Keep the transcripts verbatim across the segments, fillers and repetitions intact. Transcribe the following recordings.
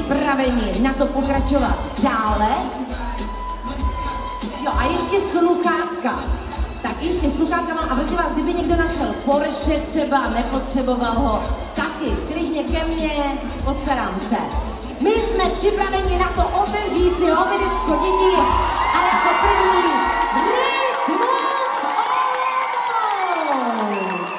připraveni na to pokračovat dále? Jo, a ještě sluchátka. Tak ještě sluchátka mám, a prosím vás, kdyby někdo našel Porsche třeba, nepotřeboval ho, taky, klidně ke mně, postarám se. My jsme připraveni na to otevřít si hovědisko děti a jako první Rytmus Olomouc!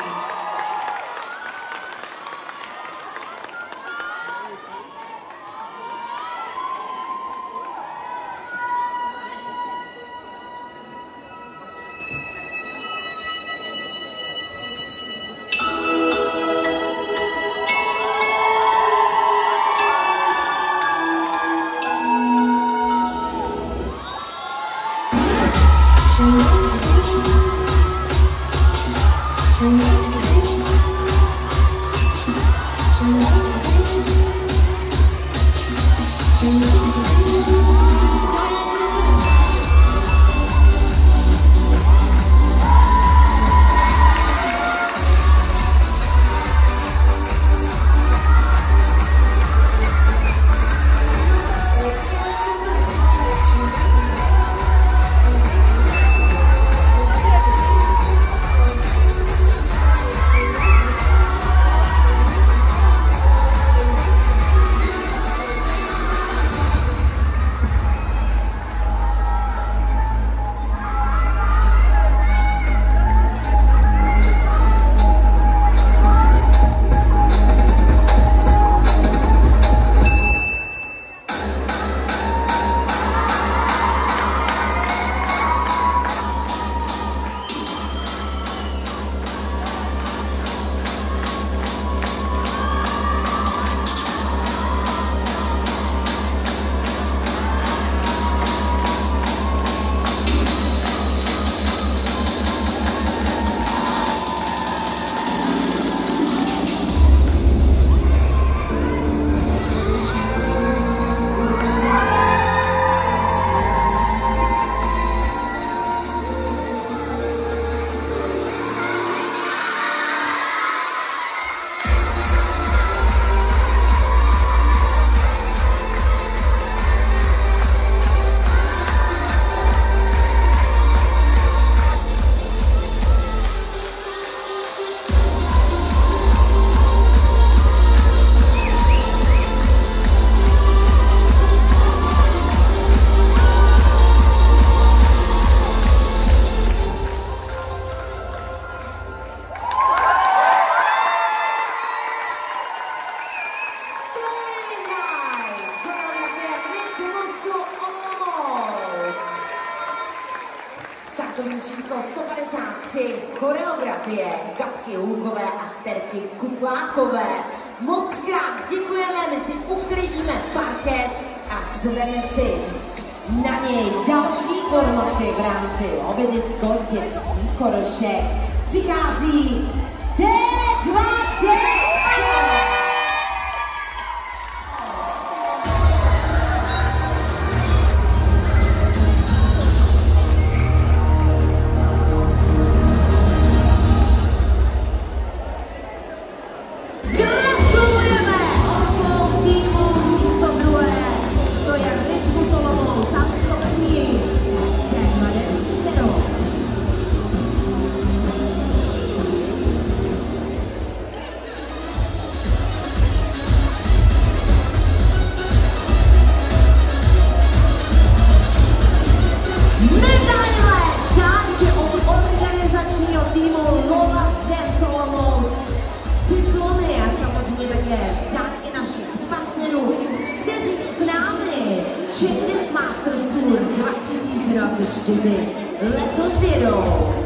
Číslo sto padesát tři, choreografie Gabky Hulkové a Terky Kutlákové. Moc krát děkujeme, my si uklidíme parket a zveme si na něj další formaci v rámci Hovědisko dětský korošek. Přichází D dva D! Dance Masters Tour dva tisíce dvacet čtyři letos jedou